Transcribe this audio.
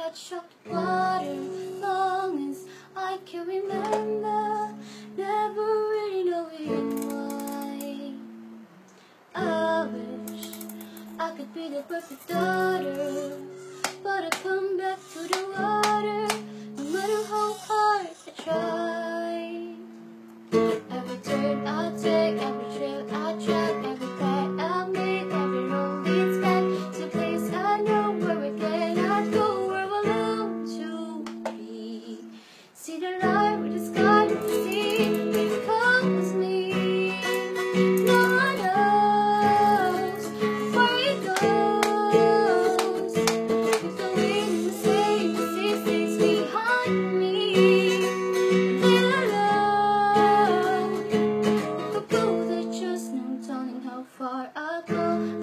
at chalk water. Long as I can remember, never really knowing why. I wish I could be the perfect daughter, but I come back to the water, no matter how hard I try. Every turn I take, every trail I track, every path I make, every road leads back to a place I know where I cannot go, where I long to be. See the light with the sky with the sea, it calls me. No one knows where it goes. If the wind in the same, the sea stays behind me. Let alone, if I go, there's just no telling how far I go.